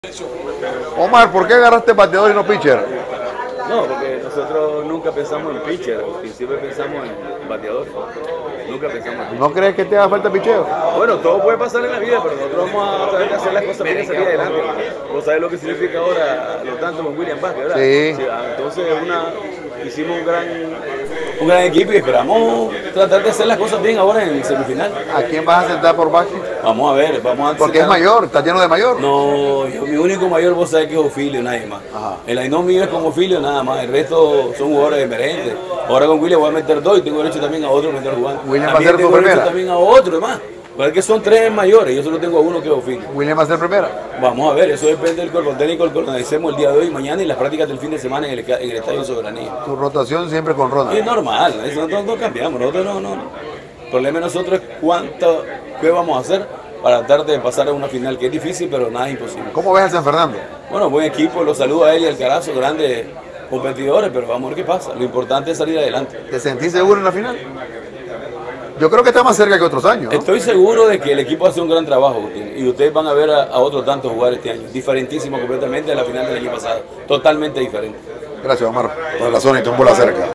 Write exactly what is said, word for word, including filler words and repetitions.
Omar, ¿por qué agarraste bateador y no pitcher? No, porque nosotros nunca pensamos en pitcher, siempre pensamos en bateador. Nunca pensamos en pitcher. ¿No crees que te haga falta picheo? Bueno, todo puede pasar en la vida, pero nosotros vamos a tratar de hacer las cosas bien y salir adelante. Vos sabés lo que significa ahora lo tanto con William Vázquez, ¿verdad? Sí. Sí, entonces una, hicimos un gran, un gran equipo y esperamos tratar de hacer las cosas bien ahora en semifinal. ¿A quién vas a sentar por Vázquez? Vamos a ver, vamos a Porque es mayor, está lleno de mayor. No, yo, mi único mayor vos sabés que es Ofilio, nadie más. Ajá. El ainón mío es con Ofilio nada más, el resto son jugadores emergentes. Ahora con William voy a meter dos y tengo derecho también a otro meter jugando. William va a También ser tu tengo derecho primera. también a otro más. Porque que son tres mayores, yo solo tengo a uno que es Ofilio. William va a ser primera. Vamos a ver, eso depende del cuerpo técnico, lo analicemos el día de hoy, mañana y las prácticas del fin de semana en el, en el Estadio Soberanía. Tu rotación siempre con Ronald. Es normal, eso no, no cambiamos, nosotros no, no. El problema de nosotros es cuánto, qué vamos a hacer para tratar de pasar a una final, que es difícil, pero nada es imposible. ¿Cómo ves a San Fernando? Bueno, buen equipo, los saludo a él y al Carazo, grandes competidores, pero vamos a ver qué pasa. Lo importante es salir adelante. ¿Te sentís seguro en la final? Yo creo que está más cerca que otros años, ¿no? Estoy seguro de que el equipo hace un gran trabajo, Agustín, y ustedes van a ver a, a otros tantos jugar este año, diferentísimo completamente de la final del año pasado, totalmente diferente. Gracias, Omar, por la zona y tu bola cerca.